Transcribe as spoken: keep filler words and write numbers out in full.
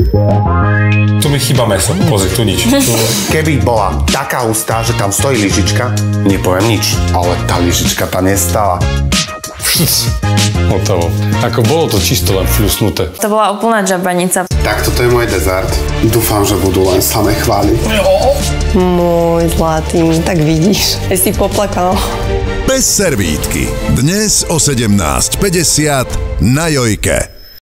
Tu mi chýba mäso, pozri, tu nič. Tu... Keby bola taká hustá, že tam stojí lyžička, nepoviem nič, ale tá lyžička tam nestála. Hotovo. Ako bolo to čisto len fľusnuté. To bola úplná džabanica. Tak toto je môj dezert. Dúfam, že budú len samé chvály. Môj zlatý, tak vidíš. Ja si poplakal. Bez servítky. Dnes o sedemnásť päťdesiat na Jojke.